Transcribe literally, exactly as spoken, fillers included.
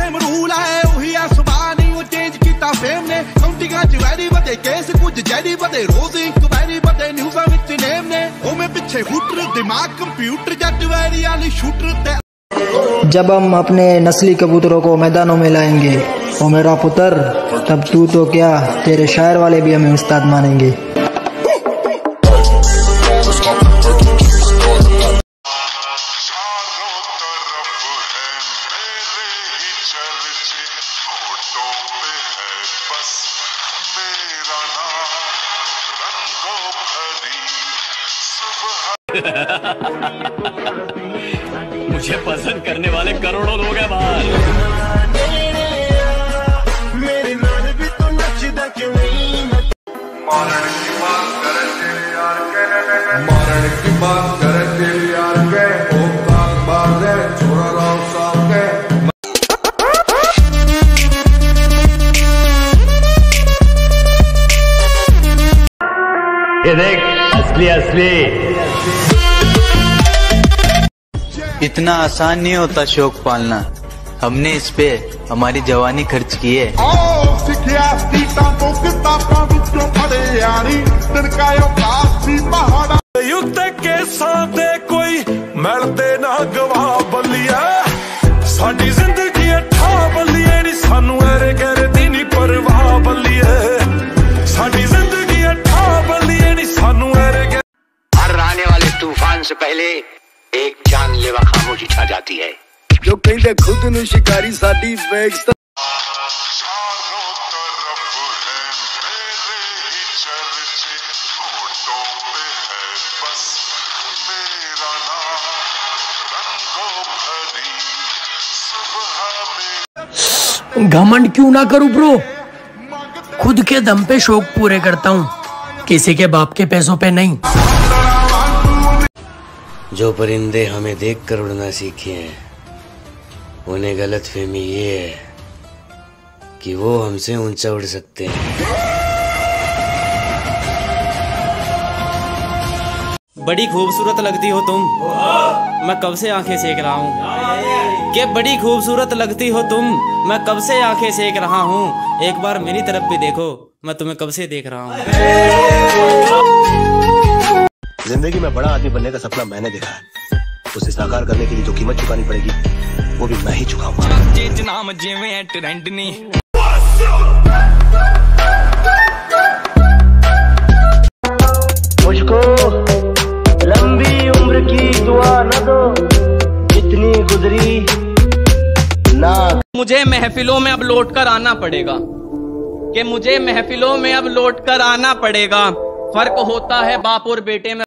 Same rule है वही है सुबह नहीं वो चेंज किया फेम ने काउंटिंगां च वैरी बदे केस कुछ जैरी बदे रोज एक वैरी बदे न्यूज़ां विच नेम ने ओ मैं पिछे हुटर दिमाग कंप्यूटर जट वैरी वाली शूटर ते जब हम अपने नस्ली कबूतरों को मैदानों में लाएंगे ओ मेरा पुत्र, तब तू तो क्या तेरे शायर वाले भी हमें उस्ताद मानेंगे। मुझे पसंद करने वाले करोड़ों लोग हैं बाहर। मेरी नाल भी तो नचदा क्यों नहीं। मारण की बात करे तेरे यार के, मारण की बात करे तेरे यार के, ओ काग बाज है छोरा राव साहब के। ये देख असली असली। इतना आसान नहीं होता शौक पालना, हमने इस पे हमारी जवानी खर्च की है। युक्त के साथ कोई मिलते ना गवा बलिया, साडी जिंदगी अठा बलिए नी सानू एरे गैरे दी नी परवाह बलिए, साडी जिंदगी अठा बलिए नी सानू एरे गैरे। हर आने वाले तूफान से पहले एक जानलेवा खामोशी छा जाती है। जो कहते खुद नु शिकारी साडी वेक्स घमंड क्यों ना करूं ब्रो, खुद के दम पे शौक पूरे करता हूँ, किसी के बाप के पैसों पे नहीं। जो परिंदे हमें देखकर उड़ना सीखे हैं, उन्हें गलतफहमी ये है कि वो हमसे ऊंचा उड़ सकते हैं। बड़ी खूबसूरत लगती हो तुम, मैं कब से आंखें सेक रहा हूँ। कि बड़ी खूबसूरत लगती हो तुम, मैं कब से आंखें सेक रहा हूँ। एक बार मेरी तरफ भी देखो, मैं तुम्हें कब से देख रहा हूँ। जिंदगी में बड़ा आदमी बनने का सपना मैंने देखा है, उसे साकार करने के लिए जो कीमत चुकानी पड़ेगी वो भी मैं ही चुकाऊंगा। मुझको लंबी उम्र की दुआ न दो, जितनी गुजरी ना। मुझे महफिलों में अब लौट कर आना पड़ेगा, कि मुझे महफिलों में अब लौट कर आना पड़ेगा। फर्क होता है बाप और बेटे में।